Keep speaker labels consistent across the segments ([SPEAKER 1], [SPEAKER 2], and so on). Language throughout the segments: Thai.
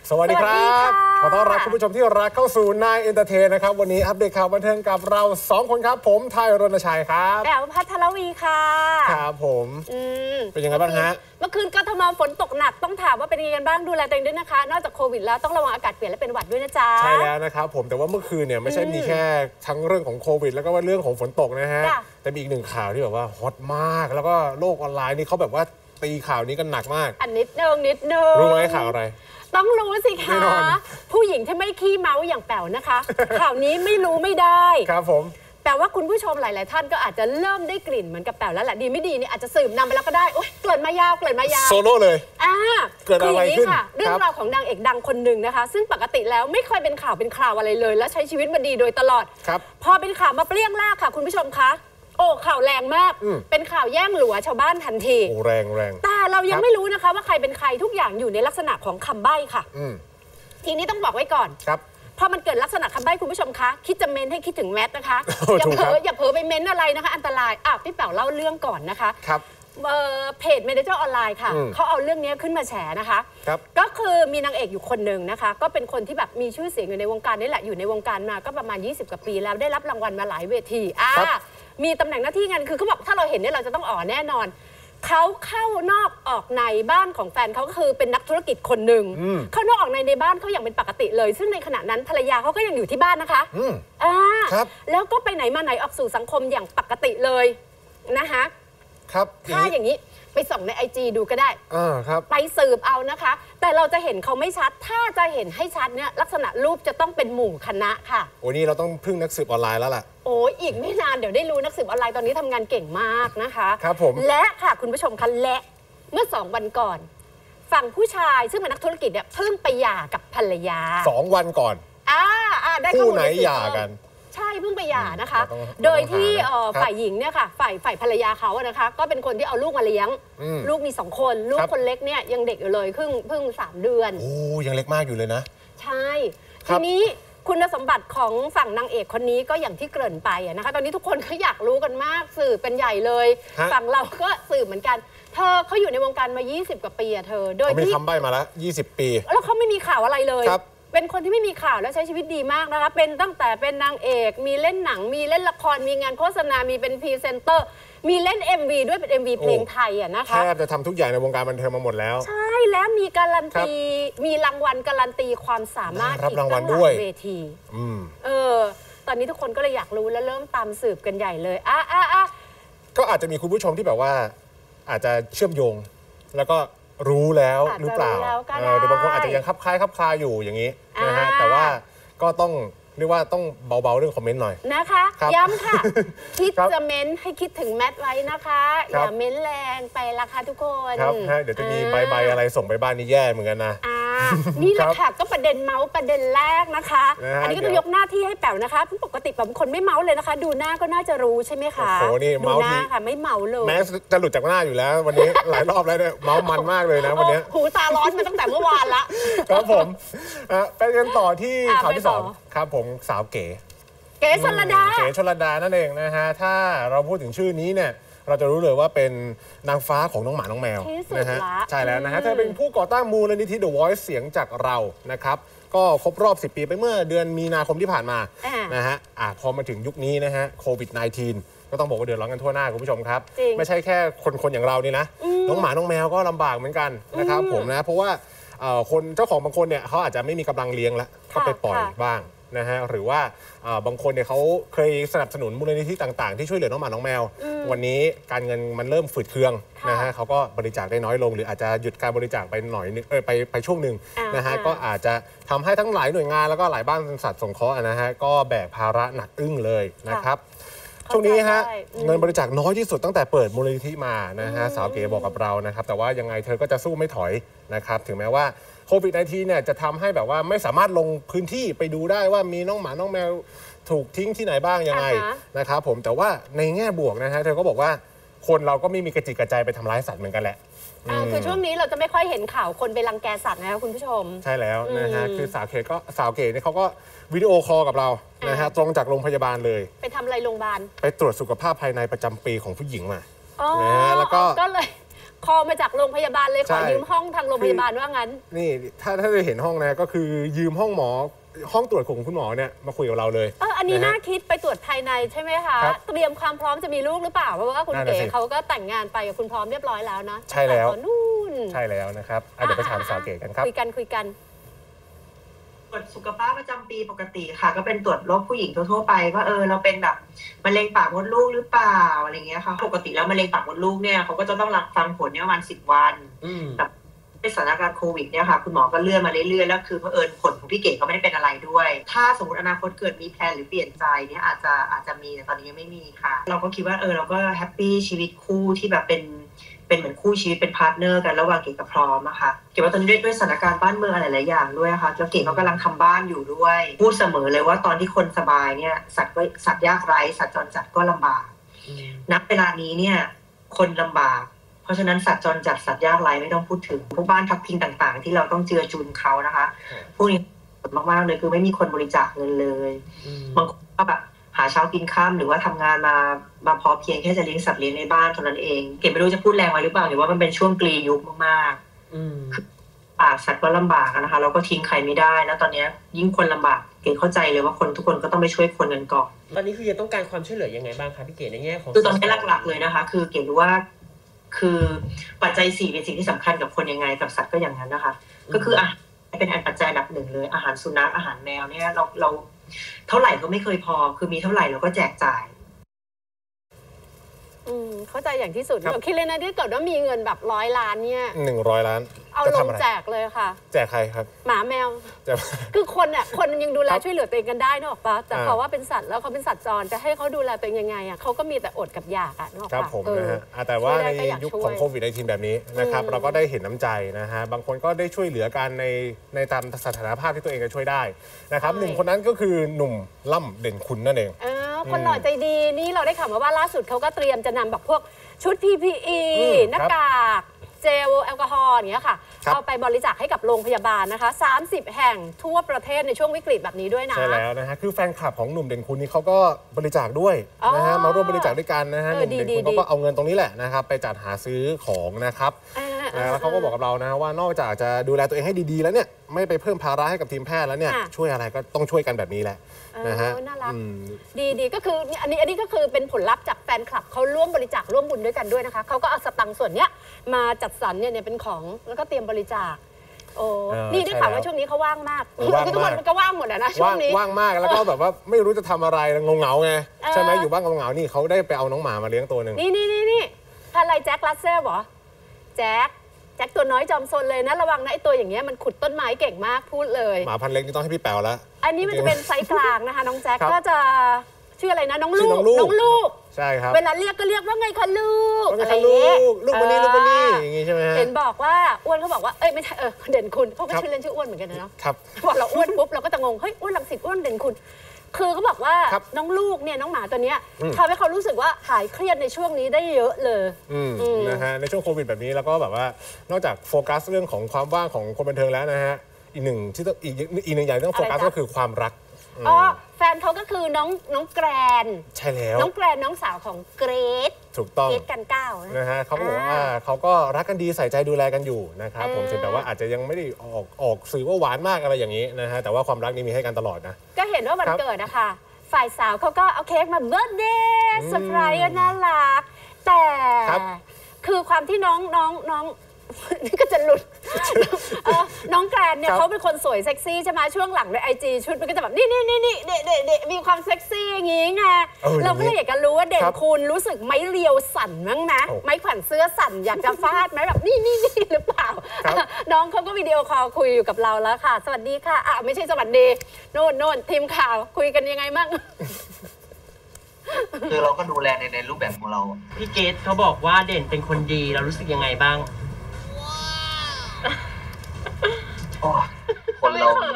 [SPEAKER 1] สวัสดีครับขอต้อนรับคุณผู้ชมที่รักเข้าสู่นายเอนเตอร์เทนนะครับวันนี้อัปเดตข่าวบันเทิงกับเรา2คนครับผมไทยรณชัยครับ
[SPEAKER 2] แอลพัทรวีค่ะ
[SPEAKER 1] ครับผมเป็นยังไงบ้างฮะ
[SPEAKER 2] เมื่อคืนกทมฝนตกหนักต้องถามว่าเป็นยังไงบ้างดูแลตัวเองด้วยนะคะนอกจากโควิดแล้วต้องระวังอากาศเปลี่ยนและเป็นหวัดด้วยนะจ๊ะ
[SPEAKER 1] ใช่แล้วนะครับผมแต่ว่าเมื่อคืนเนี่ยไม่ใช่มีแค่ทั้งเรื่องของโควิดแล้วก็ว่าเรื่องของฝนตกนะฮะแต่มีอีกหนึ่งข่าวที่แบบว่าฮอตมากแล้วก็โลกออนไลน์นี่เขาแบบว่าตีข่าวนี้กันหนักมาก
[SPEAKER 2] นิดนึง
[SPEAKER 1] รู้ไหมข่าวอะไร
[SPEAKER 2] ต้องรู้สิคะผู้หญิงที่ไม่ขี้เมาอย่างแป๋วนะคะข่าวนี้ไม่รู้ไม่ได้
[SPEAKER 1] ครับผม
[SPEAKER 2] แปลว่าคุณผู้ชมหลายๆท่านก็อาจจะเริ่มได้กลิ่นเหมือนกับแป๋วแล้วแหละดีไม่ดีนี่อาจจะสืบนำไปแล้วก็ได้โอ๊ยเกิดมายาว
[SPEAKER 1] โซโล่เลย
[SPEAKER 2] เกิดอะไรขึ้นค่ะเรื่องราวของนางเอกดังคนหนึ่งนะคะซึ่งปกติแล้วไม่เคยเป็นข่าวเป็นคราวอะไรเลยและใช้ชีวิตมาดีโดยตลอดพอเป็นข่าวมาเปรี้ยงแรกค่ะคุณผู้ชมคะโอ้ข่าวแรงมากเป็นข่าวแย่งหลัวชาวบ้านทันที
[SPEAKER 1] โอ้แรง
[SPEAKER 2] แต่เรายังไม่รู้นะคะว่าใครเป็นใครทุกอย่างอยู่ในลักษณะของคำใบ้ค่ะทีนี้ต้องบอกไว้ก่อนพอมันเกิดลักษณะคำใบ้คุณผู้ชมคะคิดจะเม้นให้คิดถึงแมทนะคะอย่าเผลอไปเม้นอะไรนะคะอันตรายพี่แป๋วเล่าเรื่องก่อนนะคะเพจเมเนเจอร์ออนไลน์ค่ะเขาเอาเรื่องนี้ขึ้นมาแฉนะคะก็คือมีนางเอกอยู่คนหนึ่งนะคะก็เป็นคนที่แบบมีชื่อเสียงอยู่ในวงการนี่แหละอยู่ในวงการมาก็ประมาณ20 กว่าปีแล้วได้รับรางวัลมาหลายเวทีมีตำแหน่งหน้าที่งานคือเขาบอกถ้าเราเห็นเนี่ยเราจะต้องแน่นอนเขาเข้านอกออกในบ้านของแฟนเขาก็คือเป็นนักธุรกิจคนหนึ่งเข้านอกออกในบ้านเขาอย่างเป็นปกติเลยซึ่งในขณะนั้นภรรยาเขาก็ยังอยู่ที่บ้านนะคะแล้วก็ไปไหนมาไหนออกสู่สังคมอย่างปกติเลยนะคะถ้าอย่างนี้ไปส่องใน IG ดูก็ได้ไปสืบเอานะคะแต่เราจะเห็นเขาไม่ชัดถ้าจะเห็นให้ชัดเนี่ยลักษณะรูปจะต้องเป็นหมู่คณะค่ะ
[SPEAKER 1] โอ้นี่เราต้องพึ่งนักสืบออนไลน์แล้วล่ะ
[SPEAKER 2] โอ้อีกไม่นานเดี๋ยวได้รู้นักสืบออนไลน์ตอนนี้ทำงานเก่งมากนะคะ
[SPEAKER 1] ครับผม
[SPEAKER 2] และค่ะคุณผู้ชมคะและเมื่อ2 วันก่อนฝั่งผู้ชายซึ่งเป็นนักธุรกิจเนี่ยเพิ่งไปหย่ากับภรรยา
[SPEAKER 1] 2 วันก่อน
[SPEAKER 2] ได้
[SPEAKER 1] คู่ไหนหย่ากัน
[SPEAKER 2] ใช่เพิ่งไปหย่านะคะโดยที่ฝ่ายหญิงเนี่ยค่ะฝ่ายภรรยาเขาอะนะคะก็เป็นคนที่เอาลูกมาเลี้ยงลูกมี2 คนลูกคนเล็กเนี่ยยังเด็กอยู่เลยเพิ่ง3 เดือน
[SPEAKER 1] โอ้ยังเล็กมากอยู่เลยนะ
[SPEAKER 2] ใช่ทีนี้คุณสมบัติของฝั่งนางเอกคนนี้ก็อย่างที่เกริ่นไปนะคะตอนนี้ทุกคนก็อยากรู้กันมากสืบเป็นใหญ่เลยฝั่งเราก็สืบเหมือนกันเขาอยู่ในวงการมา20 กว่าปีเธอโดยที่
[SPEAKER 1] ทำใบมาแล้ว20 ปี
[SPEAKER 2] แล้วเขาไม่มีข่าวอะไรเลยเป็นคนที่ไม่มีข่าวและใช้ชีวิตดีมากนะคะเป็นตั้งแต่เป็นนางเอกมีเล่นหนังมีเล่นละครมีงานโฆษณามีเป็นพรีเซนเตอร์มีเล่น MV ด้วยเป็น MV เพลงไทยนะคะ
[SPEAKER 1] แทบจะทำทุกอย่างในวงการบันเทิงมาหมดแล้ว
[SPEAKER 2] ใช่แล้วมีการันตีมีรางวัลการันตีความสามารถ
[SPEAKER 1] รับรางวัลด้วย
[SPEAKER 2] เวทีตอนนี้ทุกคนก็เลยอยากรู้และเริ่มตามสืบกันใหญ่เลย
[SPEAKER 1] ก็อาจจะมีคุณผู้ชมที่แบบว่าอาจจะเชื่อมโยงแล้วก็รู้แล้วหรือเปล่าหรือบางคนอาจจะยังคับคลาอยู่อย่างนี้นะฮะแต่ว่าก็ต้องเรียกว่าต้องเบาๆเรื่องคอมเมนต์หน่อย
[SPEAKER 2] นะคะย้ำค่ะคิดจะเม้นให้คิดถึงแมทไว้นะคะอย่าเม้นแรงไปละค่ะทุกคน
[SPEAKER 1] ครับเดี๋ยวจะมีใบอะไรส่งไปบ้านนี่แย่เหมือนกันนะ
[SPEAKER 2] นี่แหละค่ะก็ประเด็นเมาส์ประเด็นแรกนะคะอันนี้ก็ต้องยกหน้าที่ให้แป๋วนะคะปกติแบบคนไม่เมาส์เลยนะคะดูหน้าก็น่าจะรู้ใช่ไหมคะ
[SPEAKER 1] โอ้โหนี่เมาส์
[SPEAKER 2] หน้าค่ะไม่เมาส์เลย
[SPEAKER 1] แม้จะหลุดจากหน้าอยู่แล้ววันนี้หลายรอบแล้วเนี่ยเมาส์มันมากเลยนะวันนี้
[SPEAKER 2] หูตาร้อนมาตั้งแต่เมื่อวานละ
[SPEAKER 1] ครับผมไปกันต่อที่ข่าวที่2ครับผมสาวเก๋
[SPEAKER 2] ชลดา
[SPEAKER 1] นั่นเองนะฮะถ้าเราพูดถึงชื่อนี้เนี่ยเราจะรู้เลยว่าเป็นนางฟ้าของน้องหมาน้องแมวนะฮะใช่แล้วนะฮะเธอเป็นผู้ก่อตั้งมูลนิธิ The Voice เสียงจากเรานะครับก็ครบรอบ10 ปีไปเมื่อเดือนมีนาคมที่ผ่านมานะฮะพอมาถึงยุคนี้นะฮะโควิด -19 ก็ต้องบอกว่าเดือดร้อนกันทั่วหน้าคุณผู้ชมครับไม่ใช่แค่คนอย่างเรานี่นะน้องหมาน้องแมวก็ลำบากเหมือนกันนะครับผมนะเพราะว่าคนเจ้าของบางคนเนี่ยเขาอาจจะไม่มีกำลังเลี้ยงแล้วก็ไปปล่อยบ้างนะฮะหรือว่าบางคนเนี่ยเขาเคยสนับสนุนมูลนิธิต่างๆที่ช่วยเหลือน้องหมาน้องแมววันนี้การเงินมันเริ่มฝืดเคืองนะฮะเขาก็บริจาคได้น้อยลงหรืออาจจะหยุดการบริจาคไปหน่อยไปช่วงหนึ่งนะฮะก็อาจจะทำให้ทั้งหลายหน่วยงานแล้วก็หลายบ้านสัตว์สงเคราะห์นะฮะก็แบกภาระหนักอึ้งเลยนะครับช่วงนี้ฮะเงินบริจาคน้อยที่สุดตั้งแต่เปิดมูลนิธิมานะฮะสาวเก๋บอกกับเรานะครับแต่ว่ายังไงเธอก็จะสู้ไม่ถอยนะครับถึงแม้ว่าโควิด-19 เนี่ยจะทำให้แบบว่าไม่สามารถลงพื้นที่ไปดูได้ว่ามีน้องหมาน้องแมวถูกทิ้งที่ไหนบ้างยังไงนะครับผมแต่ว่าในแง่บวกนะฮะเธอก็บอกว่าคนเราก็ไม่มีกระจิกกระใจไปทำร้ายสัตว์เหมือนกันแหละ
[SPEAKER 2] คือช่วงนี้เราจะไม่ค่อยเห็นข่าวคนไปรังแกสัตว์นะคะคุณผู้ชม
[SPEAKER 1] ใช่แล้วนะฮะคือสาวเก๋เนี่ยเขาก็วิดีโอคอลกับเรานะฮะตรงจากโรงพยาบาลเลย
[SPEAKER 2] ไปทำอะไรโรงพยาบาล
[SPEAKER 1] ไปตรวจสุขภาพภายในประจำปีของผู้หญิงมานะฮะแล้วก็
[SPEAKER 2] คอมาจากโรงพยาบาลเลยขอยืมห้องทางโรงพยาบาลว่างั้น
[SPEAKER 1] นี่ถ้าได้เห็นห้องนะก็คือยืมห้องหมอห้องตรวจของคุณหมอเนี่ยมาคุยกับเราเลย
[SPEAKER 2] อันนี้น่าคิดไปตรวจภายในใช่ไหมคะเตรียมความพร้อมจะมีลูกหรือเปล่าเพราะว่าคุณเก๋เขาก็แต่งงานไปกับคุณพร้อมเรียบร้อยแล้วนะ
[SPEAKER 1] ใช่แล้ว
[SPEAKER 2] นู่น
[SPEAKER 1] ใช่แล้วนะครับเดี๋ยวไปถามสาวเก๋กันครับ
[SPEAKER 2] คุยกัน
[SPEAKER 3] ตรวจสุขภาพประจำปีปกติค่ะก็เป็นตรวจโรคผู้หญิงทั่วไปว่าเราเป็นแบบมะเร็งปากมดลูกหรือเปล่าอะไรเงี้ยค่ะปกติแล้วมะเร็งปากมดลูกเนี่ยเขาก็จะต้องรับฟังผลเนี่ยประมาณ10 วันแต่ในสถานการณ์โควิดเนี่ยค่ะคุณหมอก็เลื่อนมาเรื่อยๆแล้วคือผลของพี่เก๋ก็ไม่ได้เป็นอะไรด้วยถ้าสมมติอนาคตเกิดมีแพลนหรือเปลี่ยนใจเนี่ยอาจจะมีแต่ตอนนี้ยังไม่มีค่ะเราก็คิดว่าเราก็แฮปปี้ชีวิตคู่ที่แบบเป็นเหมือนคู่ชีวิตเป็นพาร์ทเนอร์กันระหว่างเก๋กับพร้อมอะค่ะเก๋ว่าตอนนี้ด้วยสถานการณ์บ้านเมืองอะไรหลายอย่างด้วยค่ะแล้วเก๋ก็กำลังทำบ้านอยู่ด้วยพูดเสมอเลยว่าตอนที่คนสบายเนี่ยสัตว์ยากไร้สัตว์จรจัดก็ลำบากณเวลานี้เนี่ยคนลำบากเพราะฉะนั้นสัตว์จรจัดสัตว์ยากไร้ไม่ต้องพูดถึงพวกบ้านพักพิงต่างๆที่เราต้องเจือจุนเขานะคะพวกนี้มากๆเลยคือไม่มีคนบริจาคเงินเลยบางคนก็แบบหาเช้ากินค่ำหรือว่าทำงานมาพอเพียงแค่จะเลี้ยงสัตว์เลี้ยงในบ้านเท่านั้นเองเก๋ไม่รู้จะพูดแรงไว้หรือเปล่าหรือว่ามันเป็นช่วงกรียุคมากๆสัตว์ก็ลำบากนะคะเราก็ทิ้งใครไม่ได้นะตอนนี้ยิ่งคนลำบากเก๋เข้าใจเลยว่าคนทุกคนก็ต้องไปช่วยคนกันก่อน
[SPEAKER 4] ตอนนี้คือจะต้องการความช่วยเหลือยังไงบ้างคะพี่เก๋ในแง่ของ
[SPEAKER 3] คือตอนนี้หลักๆเลยนะคะคือเก๋รู้ว่าคือปัจจัย4เป็นสิ่งที่สำคัญกับคนยังไงกับสัตว์ก็อย่างนั้นนะคะก็คือเป็นปัจจัยอันดับ1เลยอาหารสุนัขอาหารแมวเนี่ยเราเท่าไหร่ก็ไม่เคยพอคือมีเท่าไหร่เราก็แจกจ่าย
[SPEAKER 2] เข้าใจอย่างที่สุดเราคิดเลยนะที่เกิดว่ามีเงินแบบ100 ล้านเนี่ย
[SPEAKER 1] 100 ล้าน
[SPEAKER 2] เอาลงแจกเลยค่ะ
[SPEAKER 1] แจกใครครับ
[SPEAKER 2] หมาแมวคือคนยังดูแลช่วยเหลือตัวเองกันได้นึกออกปะแต่เพราะว่าเป็นสัตว์แล้วเขาเป็นสัตว์จรจะให้เขาดูแลตัวเองยังไงเขาก็มีแต่อดกับอยากนึกออกปะ
[SPEAKER 1] ครับผมนะฮะแต่ว่าในยุคของโควิด-19แบบนี้นะครับเราก็ได้เห็นน้ำใจนะฮะบางคนก็ได้ช่วยเหลือกันในตามสถานภาพที่ตัวเองจะช่วยได้นะครับหนึ่งคนนั้นก็คือหนุ่มล่ำเด่นคุณนั่นเอง
[SPEAKER 2] คนหล่อใจดีนี่เราได้ข่าวมาว่าล่าสุดเขาก็เตรียมจะนำแบบพวกชุด PPE หน้ากากเจลแอลกอฮอล์อย่างเงี้ยค่ะเอาไปบริจาคให้กับโรงพยาบาลนะคะ30 แห่งทั่วประเทศในช่วงวิกฤตแบบนี้ด้วยนะ
[SPEAKER 1] ใช่แล้วนะฮะคือแฟนคลับของหนุ่มเด่นคุณนี่เขาก็บริจาคด้วยนะฮะมาร่วมบริจาคด้วยกันนะฮะหนุ่มเด่นคุณเขาก็เอาเงินตรงนี้แหละนะครับไปจัดหาซื้อของนะครับแล้วเขาก็บอกกับเรานะว่านอกจากจะดูแลตัวเองให้ดีๆแล้วเนี่ยไม่ไปเพิ่มภาระให้กับทีมแพทย์แล้วเนี่ยช่วยอะไรก็ต้องช่วยกันแบบนี้แหละนะฮะ
[SPEAKER 2] น่ารักดีก็คืออันนี้ก็คือเป็นผลลัพธ์จากแฟนคลับเขาร่วมบริจาคร่วมบุญด้วยกันด้วยนะคะเขาก็เอาสตังค์ส่วนเนี้ยมาจัดสรรเนี่ยเป็นของแล้วก็เตรียมบริจาคนี่ได้ข่าวว่าช่วงนี้เขาว่างมากคือทุกคนมันก็ว่างหมดนะช่วงนี้
[SPEAKER 1] ว่างมากแล้วก็แบบว่าไม่รู้จะทำอะไรเงาไงใช่ไหมอยู่บ้านเงานี่เขาได้ไปเอาน้องหมามาเลี้ยงตัวหนึ่ง
[SPEAKER 2] นี่อะไรแจ็คลัสเซลเหรอแจ็คตัวน้อยจอมซนเลยนะระวังนะไอตัวอย่างเงี้ยมันขุดต้นไม้เก่งมากพูดเลย
[SPEAKER 1] หมาพันเล็กนี่ต้องให้พี่แป๋วแล้ว
[SPEAKER 2] อันนี้มันจะเป็นไซส์กลางนะคะน้องแจ็คก็จะชื่ออะไรนะน้องลูก
[SPEAKER 1] ใช่ครับ
[SPEAKER 2] เวลาเรียกก็เรียกว่าไงคะลูก
[SPEAKER 1] อะไรลูกมานี่อย่างงี้ใช่ไหม
[SPEAKER 2] เห็นบอกว่าอ้วนเขาบอกว่าไม่ใช่เด่นคุณเขาก็ชื่อเล่นชื่ออ้วนเหมือนกันนะเนาะพอเราอ้วนปุ๊บเราก็จะงงเฮ้ยอ้วนรังสิตอ้วนเด่นคุณคือเขาบอกว่าน้องลูกเนี่ยน้องหมาตัวเนี้ยทำให้เขารู้สึกว่าหายเครียดในช่วงนี้ได้เยอะเลย
[SPEAKER 1] นะฮะในช่วงโควิดแบบนี้แล้วก็แบบว่านอกจากโฟกัสเรื่องของความว่างของคนบันเทิงแล้วนะฮะอีกหนึ่งอย่างที่ต้องโฟกัสก็คือความรัก
[SPEAKER 2] แฟนเขาก็คือน้องแกรน
[SPEAKER 1] ใช่แล้ว
[SPEAKER 2] น้องแกรนน้องสาวของเกรซ
[SPEAKER 1] ถูกต้อง
[SPEAKER 2] เกรซกันก้าว
[SPEAKER 1] นะฮะเขาบอกว่าเขาก็รักกันดีใส่ใจดูแลกันอยู่นะครับผมแต่ว่าอาจจะยังไม่ได้ออกสื่อว่าหวานมากอะไรอย่างนี้นะฮะแต่ว่าความรักนี้มีให้กันตลอดนะ
[SPEAKER 2] ก็เห็นว่าวันเกิดนะคะฝ่ายสาวเขาก็เอาเค้กมาเบิร์ธเดย์เซอร์ไพรส์น่ารักแต่คือความที่น้องนี่ก็จะหลุดน้องแกรนเนี่ยเขาเป็นคนสวยเซ็กซี่ใช่ไหมช่วงหลังในIGชุดมันก็จะแบบนี่เด็กมีความเซ็กซี่อย่างงี้ไงเราก็เลยอยากจะรู้ว่าเด่นคุณรู้สึกไม้เรียวสั่นมั้งนะไม้แขวนเสื้อสั่นอยากจะฟาดไหมแบบนี่หรือเปล่าน้องเขาก็วิดีโอคอลคุยอยู่กับเราแล้วค่ะสวัสดีค่ะไม่ใช่สวัสดีโน่นทีมข่าวคุยกันยังไงมั่ง
[SPEAKER 3] คือเราก็ดูแลในรูปแบบของเรา
[SPEAKER 4] พี่เกตเขาบอกว่าเด่นเป็นคนดีเรารู้สึกยังไงบ้าง
[SPEAKER 3] คนเรามัน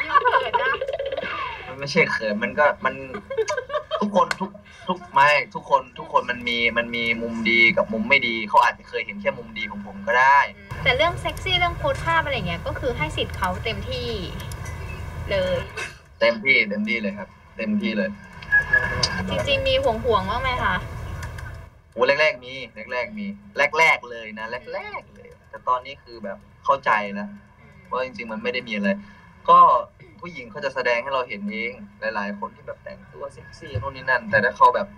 [SPEAKER 3] ไม่ใช่เขินมันทุกคนทุกคนมันมีมุมดีกับมุมไม่ดีเขาอาจจะเคยเห็นแค่มุมดีของผมก็ได้
[SPEAKER 5] แต่เรื่องเซ็กซี่เรื่องโพสภาพอะไรเงี้ยก็คือให้สิทธิ์เขาเต็มที่เลย
[SPEAKER 3] เต็มที่เลยครับเต็มที่เลย
[SPEAKER 5] จริงๆมีห่วงบ้างไหมคะ
[SPEAKER 6] โอ้แรกๆมีแรกเลยนะแรกเลยแต่ตอนนี้คือแบบเข้าใจแล้วว่าจริงๆมันไม่ได้มีอะไรก็ผู้หญิงเขาจะแสดงให้เราเห็นเองหลายๆคนที่แบบแต่งตัวเซ็กซี่โน่นนี่นั่นแต่ถ้าเขาแบบ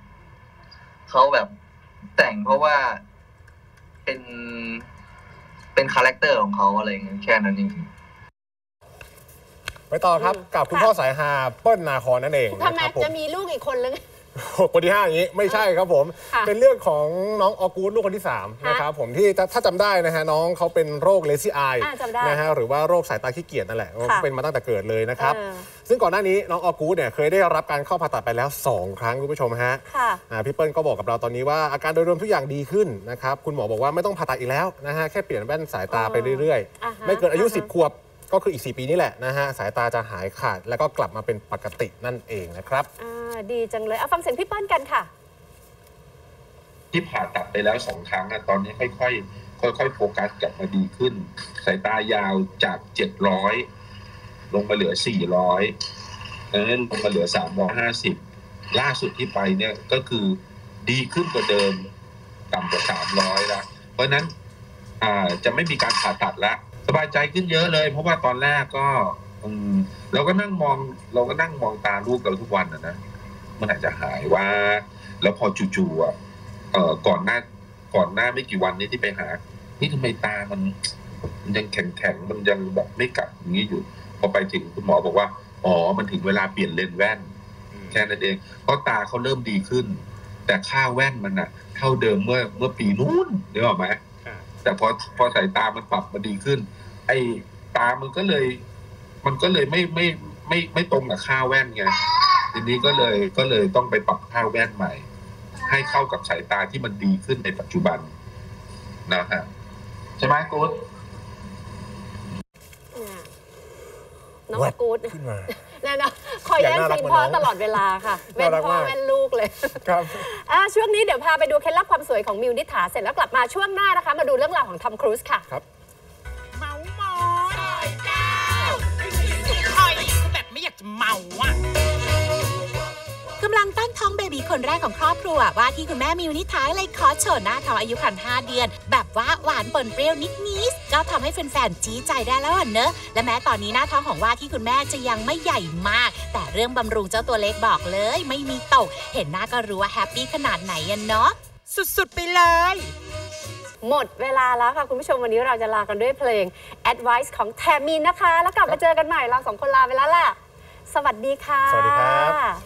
[SPEAKER 6] แต่งเพราะว่าเป็นคาแรคเตอร์ของเขาอะไรอย่างเงี้ยแค่นั้นเอง
[SPEAKER 1] ไปต่อครับกับคุณพ่อสายฮาเปิ้ลนาคอนนั่นเอง
[SPEAKER 2] ทำไมจะมีลูกอีกคนเลย
[SPEAKER 1] คนที่5อย่างนี้ไม่ใช่ครับผมเป็นเรื่องของน้องออกูดลูกคนที่3นะครับผมที่ถ้าจำได้นะฮะน้องเขาเป็นโรคเลซี่อายนะฮะหรือว่าโรคสายตาขี้เกียจนั่นแหละเป็นมาตั้งแต่เกิดเลยนะครับซึ่งก่อนหน้านี้น้องออกูดเนี่ยเคยได้รับการเข้าผ่าตัดไปแล้ว2ครั้งคุณผู้ชมฮะพี่เปิ้ลก็บอกกับเราตอนนี้ว่าอาการโดยรวมทุกอย่างดีขึ้นนะครับคุณหมอบอกว่าไม่ต้องผ่าตัดอีกแล้วนะฮะแค่เปลี่ยนแว่นสายตาไปเรื่อยๆไม่เกินอายุ10 ขวบก็คืออีก4 ปีนี่แหละนะฮะสายตาจะหายขาดแล้วก็กลับมาเป็นปกตินั่นเองนะครับ
[SPEAKER 2] ดีจังเลยเอาฟังเสียงพี่เปิ้ลกันค่ะ
[SPEAKER 7] ที่ผ่าตัดไปแล้ว2 ครั้งตอนนี้ค่อยโฟกัสกลับมาดีขึ้นสายตายาวจาก700ลงมาเหลือ400แล้วลงมาเหลือ350ล่าสุดที่ไปเนี่ยก็คือดีขึ้นกว่าเดิมต่ำกว่า300แล้วเพราะนั้นจะไม่มีการผ่าตัดแล้วสบายใจขึ้นเยอะเลยเพราะว่าตอนแรกก็เราก็นั่งมองตาลูกเราทุกวันนะเมื่อไหร่จะหายว่าแล้วพอจู่ๆก่อนหน้าไม่กี่วันนี้ที่ไปหานี่ทำไมตามันยังแข็งมันยังแบบไม่กลับอย่างนี้อยู่พอไปถึงคุณหมอบอกว่าอ๋อมันถึงเวลาเปลี่ยนเลนส์แว่นแค่นั้นเองเพราะตาเขาเริ่มดีขึ้นแต่ค่าแว่นมันเท่าเดิมเมื่อปีนู้นนึกออกไหมแต่พอสายตามันปรับมาดีขึ้นไอ้ตามันก็เลยไม่ตรงกับค่าแว่นไงทีนี้ก็เลยต้องไปปรับค่าแว่นใหม่ให้เข้ากับสายตาที่มันดีขึ้นในปัจจุบันนะฮะใช่ไหมกู๊ด
[SPEAKER 2] น้องกู๊ดขึ้นมานะคอยแย่งซีนพ่อตลอดเวลาค่ะแว่นพ่อแว่นลูกเลย
[SPEAKER 1] ครับ
[SPEAKER 2] ช่วงนี้เดี๋ยวพาไปดูเคล็ดลับความสวยของมิวนิษฐาเสร็จแล้วกลับมาช่วงหน้านะคะมาดูเรื่องราวของทอมครูซค่ะ
[SPEAKER 1] ครับ
[SPEAKER 8] เมาหมอยเจ้าคอยแบบไม่อยากจะเมาอ่ะกำลังตั้งท้องเบบีคนแรกของครอบครัวว่าที่คุณแม่มิวนิษฐาเลยขอโชว์หน้าท้องอายุครรภ์5 เดือนแบบว่าหวานปนเปรี้ยวนิดๆก็ทำให้แฟนๆจี้ใจได้แล้วเนอะและแม้ตอนนี้หน้าท้องของว่าที่คุณแม่จะยังไม่ใหญ่มากแต่เรื่องบำรุงเจ้าตัวเล็กบอกเลยไม่มีตกเห็นหน้าก็รู้ว่าแฮปปี้ขนาดไหนเนาะสุดๆไปเลย
[SPEAKER 2] หมดเวลาแล้วค่ะคุณผู้ชมวันนี้เราจะลากันด้วยเพลง Advice ของแทมินนะคะแล้วกลับมาเจอกันใหม่เรา2 คนลาไปแล้วล่ะสวัสดีค่ะ
[SPEAKER 1] สวัสดีครับ